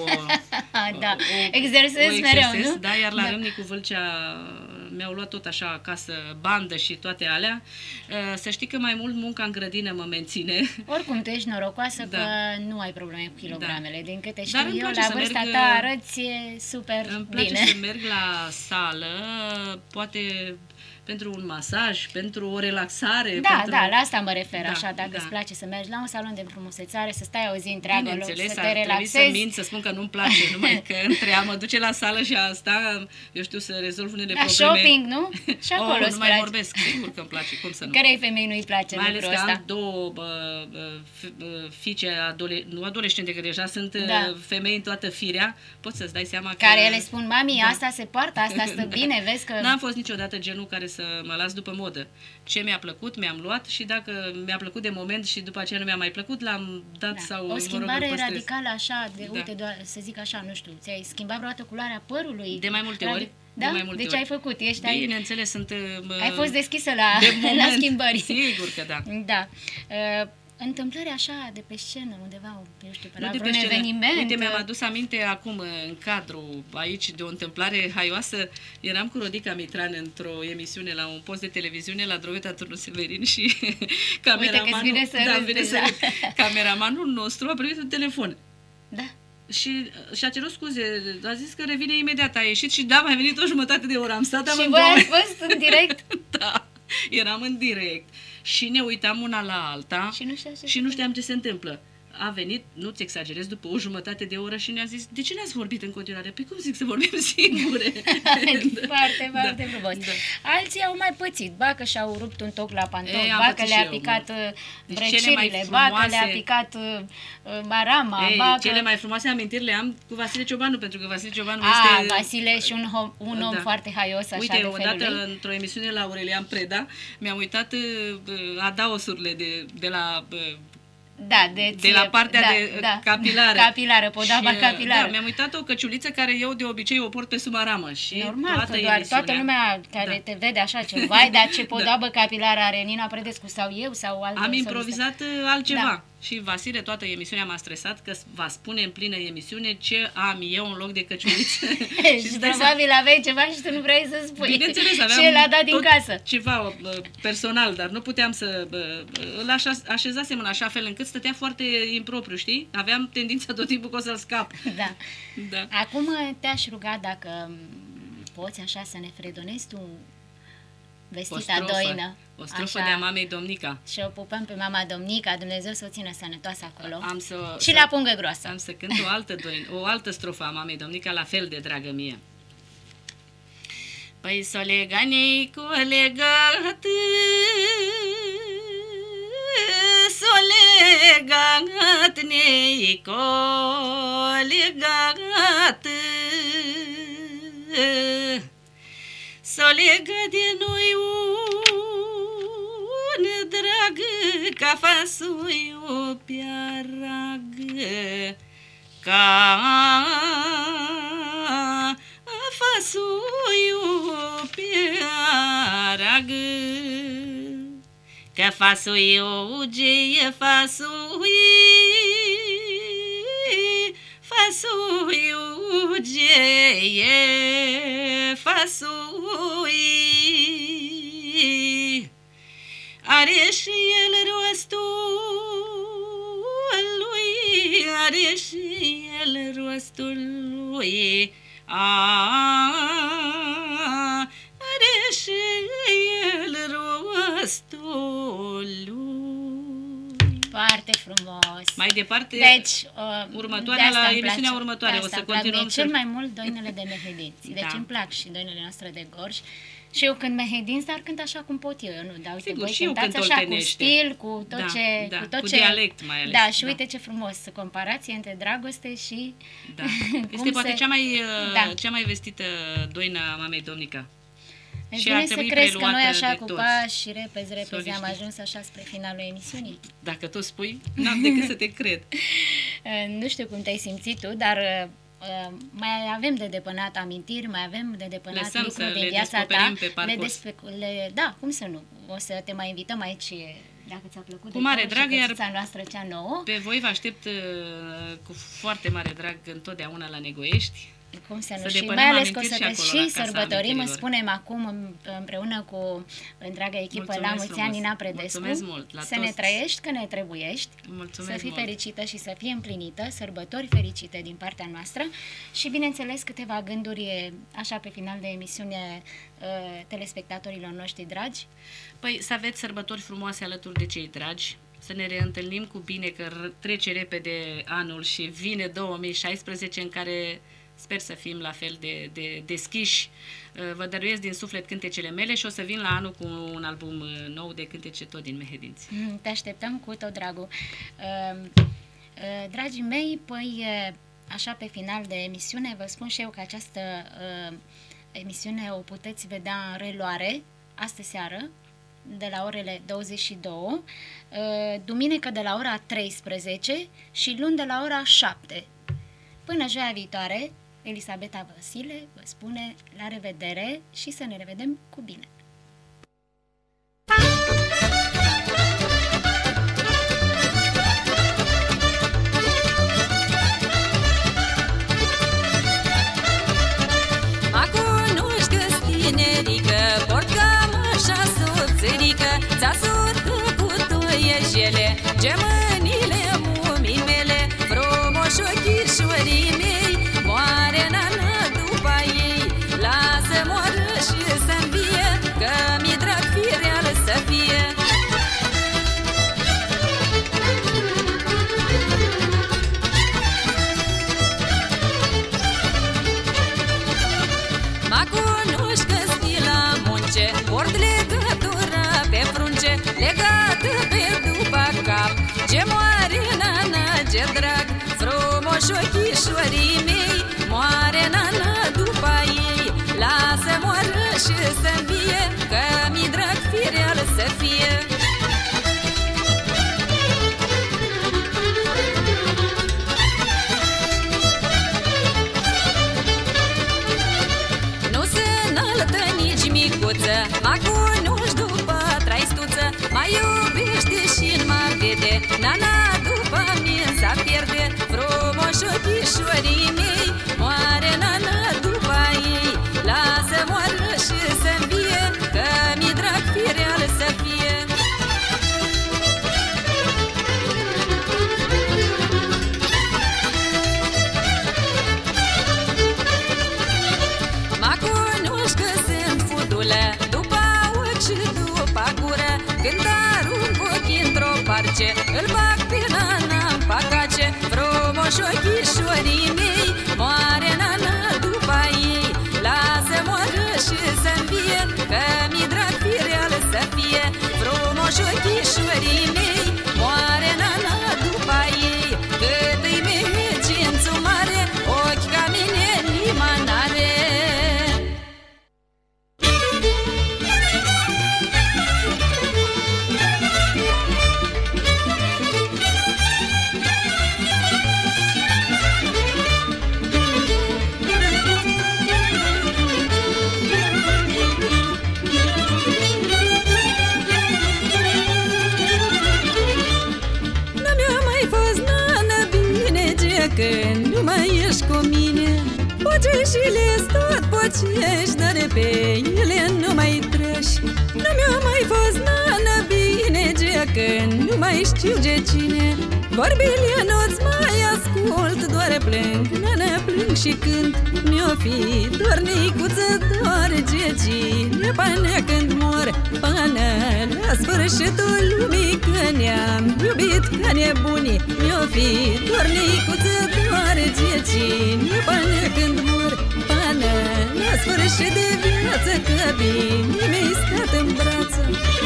Speaker 1: exersez mereu, nu?
Speaker 2: Da, iar la Râmnicu Vâlcea mi-au luat tot așa acasă bandă și toate alea. Să știi că mai mult munca în grădină mă menține.
Speaker 1: Oricum, tu ești norocoasă că nu ai probleme cu kilogramele. Din câte știu eu, la vârsta ta arăți super bine.
Speaker 2: Îmi place să merg la sală, poate pentru un masaj, pentru o relaxare.
Speaker 1: Da, la asta mă refer, așa, dacă îți place să mergi la un salon de frumusețare, să stai o zi întreagă, să te relaxezi.
Speaker 2: Să mint, să spun că nu-mi place, numai că între a mă duce la sală și asta, eu știu să rezolv unele probleme.
Speaker 1: Shopping, nu? Și acolo
Speaker 2: nu mai vorbesc, sigur că îmi place, cum să nu.
Speaker 1: Cărei femei nu-i place
Speaker 2: mai ales
Speaker 1: lucrul ăsta?
Speaker 2: Mai ales că am două fiice, nu adolescente, că deja sunt femei în toată firea, poți să-ți dai seama că...
Speaker 1: Care ele spun, mami, asta se poartă, asta stă bine, vezi că...
Speaker 2: N-am fost niciodată genul care să mă las după modă. Ce mi-a plăcut, mi-am luat și dacă mi-a plăcut de moment și după aceea nu mi-a mai plăcut, l-am dat sau...
Speaker 1: O schimbare radicală așa, uite, să zic așa, nu știu, ți-ai schimbat vreodată culoarea părului?
Speaker 2: De mai multe ori.
Speaker 1: Da? De ce ai făcut?
Speaker 2: Bineînțeles, sunt...
Speaker 1: Ai fost deschisă la schimbări.
Speaker 2: Sigur că da.
Speaker 1: Da. Întâmplări așa de pe scenă, undeva, eu știu, pe la vreun eveniment.
Speaker 2: Uite, mi-am adus aminte acum, în cadru aici, de o întâmplare haioasă. Eram cu Rodica Mitran într-o emisiune la un post de televiziune la Drobeta Turnu Severin și cameramanul nostru a primit un telefon.
Speaker 1: Da.
Speaker 2: Și a cerut scuze, a zis că revine imediat, a ieșit și mai venit o jumătate de oră, am stat
Speaker 1: și voi ați fost în direct?
Speaker 2: Da, eram în direct și ne uitam una la alta și nu știam ce se întâmplă. A venit, nu-ți exagerez, după o jumătate de oră și ne-a zis, de ce n-ați vorbit în continuare? Păi cum zic să vorbim singure?
Speaker 1: Foarte frumos. Da. Alții au mai pățit, ba că și-au rupt un toc la pantofi, ba că le-a picat brăcirile, ba că le-a picat marama.
Speaker 2: Cele mai frumoase amintiri le am cu Vasile Ciobanu, pentru că Vasile Ciobanu
Speaker 1: este... Vasile și un om foarte haios, așa.
Speaker 2: Uite,
Speaker 1: de felul
Speaker 2: odată într-o emisiune la Aurelian Preda, mi-am uitat adaosurile de la... de la partea de
Speaker 1: capilară, podaba capilară.
Speaker 2: Da, mi-am uitat o căciuliță care eu de obicei o port pe sub maramă. Și
Speaker 1: normal că doar toată lumea care te vede așa, vai, dar ce podabă capilară are Nina Predescu sau eu sau altă
Speaker 2: Am improvizat altceva. Și Vasile, toată emisiunea m-a stresat că va spune în plină emisiune ce am eu în loc de căciuliță.
Speaker 1: Și probabil aveai ceva și tu nu vrei să spui.
Speaker 2: Bineînțeles, aveam
Speaker 1: și el a dat din casă.
Speaker 2: Ceva personal, dar nu puteam să... Îl așezasem în așa fel încât stătea foarte impropriu, știi? Aveam tendința tot timpul că o să-l scap.
Speaker 1: Da. Acum te-aș ruga dacă poți așa să ne fredonezi tu vestita doină.
Speaker 2: O strofă de a mamei Domnica.
Speaker 1: Și o pupăm pe mama Domnica, Dumnezeu să o țină sănătoasă acolo.
Speaker 2: Și
Speaker 1: la pungă groasă.
Speaker 2: Am să cânt o altă strofă a mamei Domnica, la fel de dragă mie. Păi s-o leganei cu legat, s-o legat nei cu legat, s-o legă de noi un drag, ca fasuiu pe arag, ca fasuiu pe arag, că fasuiu ge fasui, fasuiu ge fasui, are și el rostul lui, are și el rostul lui, are și el rostul lui.
Speaker 1: Foarte frumos.
Speaker 2: Mai departe,
Speaker 1: deci,
Speaker 2: următoarea, la emisiunea următoare, o să continuăm.
Speaker 1: Cel mai mult doinele de mehedinți. Deci
Speaker 2: Da.
Speaker 1: îmi plac și doinele noastre de Gorj. Și eu când mehedinți, dar cânt așa cum pot eu nu, dar uite,
Speaker 2: Sigur,
Speaker 1: voi
Speaker 2: și eu
Speaker 1: cântați
Speaker 2: cânt
Speaker 1: așa cu
Speaker 2: oltenește.
Speaker 1: stil, cu tot
Speaker 2: Da,
Speaker 1: ce...
Speaker 2: da,
Speaker 1: tot
Speaker 2: cu
Speaker 1: ce...
Speaker 2: dialect mai ales,
Speaker 1: Da, și
Speaker 2: da.
Speaker 1: uite ce frumos, comparație între dragoste și...
Speaker 2: Da.
Speaker 1: cum
Speaker 2: Este poate
Speaker 1: se-
Speaker 2: cea
Speaker 1: Da.
Speaker 2: mai vestită doină a mamei Domnica.
Speaker 1: E
Speaker 2: Și
Speaker 1: bine
Speaker 2: ar
Speaker 1: să
Speaker 2: trebui
Speaker 1: crezi că noi
Speaker 2: preluată
Speaker 1: așa
Speaker 2: de
Speaker 1: cu
Speaker 2: toți
Speaker 1: pași și repezi am
Speaker 2: soliștii.
Speaker 1: ajuns așa spre finalul emisiunii.
Speaker 2: Dacă tu spui, n-am decât să te cred.
Speaker 1: Nu știu cum te-ai simțit tu, dar mai avem de depănat amintiri, mai avem de depănat
Speaker 2: Lăsăm
Speaker 1: lucruri
Speaker 2: să
Speaker 1: din
Speaker 2: le
Speaker 1: viața ta.
Speaker 2: descoperim pe parcurs.
Speaker 1: Da, cum să nu? O să te mai invităm aici, dacă ți-a plăcut.
Speaker 2: Cu
Speaker 1: de
Speaker 2: mare
Speaker 1: tot și
Speaker 2: drag, iar
Speaker 1: cățița noastră cea nouă.
Speaker 2: Pe voi vă aștept cu foarte mare drag întotdeauna la Negoiești.
Speaker 1: Cum să nu?
Speaker 2: Să
Speaker 1: Și
Speaker 2: depănăm
Speaker 1: mai ales că o să
Speaker 2: amintiri
Speaker 1: te
Speaker 2: și acolo,
Speaker 1: și
Speaker 2: la Casa
Speaker 1: sărbătorim,
Speaker 2: Amintirilor.
Speaker 1: spunem acum împreună cu întreaga echipă
Speaker 2: Mulțumesc
Speaker 1: la mulți
Speaker 2: frumos.
Speaker 1: ani, Nina Predescu.
Speaker 2: Mulțumesc mult la
Speaker 1: să
Speaker 2: toți.
Speaker 1: ne trăiești, că ne trebuiești.
Speaker 2: Mulțumesc
Speaker 1: Să fii
Speaker 2: mult.
Speaker 1: fericită și să fie împlinită, sărbători fericite din partea noastră și, bineînțeles, câteva gânduri așa pe final de emisiune telespectatorilor noștri dragi.
Speaker 2: Păi să aveți sărbători frumoase alături de cei dragi, să ne reîntâlnim cu bine, că trece repede anul și vine 2016 în care sper să fim la fel de deschiși. Vă dăruiesc din suflet cântecele mele și o să vin la anul cu un album nou de cântece tot din Mehedinți.
Speaker 1: Te așteptăm cu tot dragul. Dragii mei, păi așa pe final de emisiune vă spun și eu că această emisiune o puteți vedea în reluare astă seară de la orele 22, duminică de la ora 13 și luni de la ora 7. Până joia viitoare, Elisabeta Vasile vă spune la revedere și să ne revedem cu bine!
Speaker 3: Gemânile mumii mele, frumoși ochișorii mei, moare nana după ei. Lasă moară și să-mi vie, că mi-e drag fireal să fie. Mă cunoști că la munce, port legătura pe frunce, legată pe după cap. Ce moare nana, ce drag, frumoși ochișorii mei, moare nana după ei. Lasă moară și să-mi vie, că mi-e drag fireal să fie. Nu se înaltă nici micuță, mă cunoști după traistuță, mă iubește și mă vede, nana după mine s-a pierde. Frumoși ochișorii mei, moare nana după ei. Lasă moară și să-mi vie, că mi-e drag fireal să fie. Mă cunoști că sunt fudulă, după ochi și după gură. Când arunc ochii într-o parce, îl bag pe nana-n pacace. Frumoși ochișorii mei, moare nana după ei. Lasă moară și să mai fost, nană, bine, ce când nu mai ești cu mine. Poceșile-s tot pocești, dar pe ele nu mai trăși. Nu mi-a mai fost, nană, bine, ce când nu mai știu de cine. Vorbile nu-ți mai ascult, doar plâng, nană, plâng și cânt. Mi-o fi dornicuță, doar ce cine până când mor. Până la sfârșitul lumii, că ne-am iubit ca nebunii. Mi-o fi dornicuță, doar ce cine până când mor. Până la sfârșit de viață, că bine mi-ai stat în brață.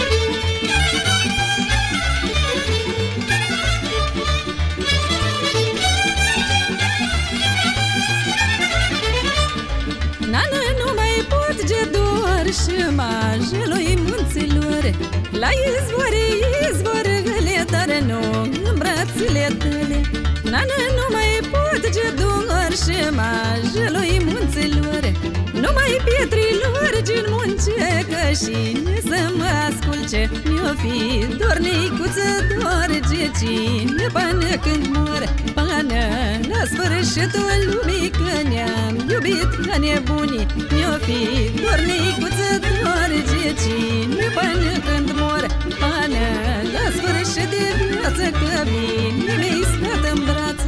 Speaker 3: Nană, nu mai pot de dor și majelui munților. La izvoarele, dar nu în brațele tale. Nană, nu mai pot de dor și majelui munților. Numai pietrilor din muncecă și să mă asculce. Mi-o fi dornicuță, doar ce cine până când mor. Până la sfârșitul lumii, că ne-am iubit ca nebunii. Mi-o fi dornicuță, doar ce cine până când mor. Până la sfârșit de viață, că bine mi-ai stat în brață.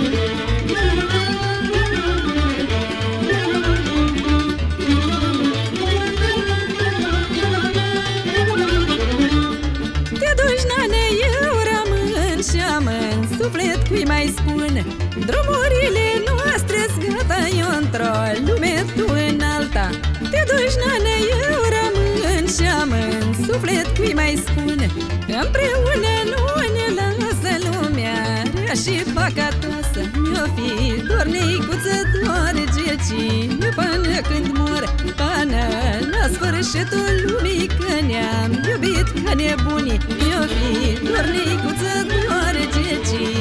Speaker 3: Suflet cui mai spun, drumurile noastre-s gata, eu într-o lume, tu în alta. Te duci, nane, eu rămân și-am în suflet cui mai spun, împreună nu ne lasă lumea rea și păcătoasă. Mi-o fi dornicuță, doar ce cine până când mor. Până la sfârșitul lumii, că ne-am iubit ca nebunii. Mi-o fi dornicuță, doar ce cine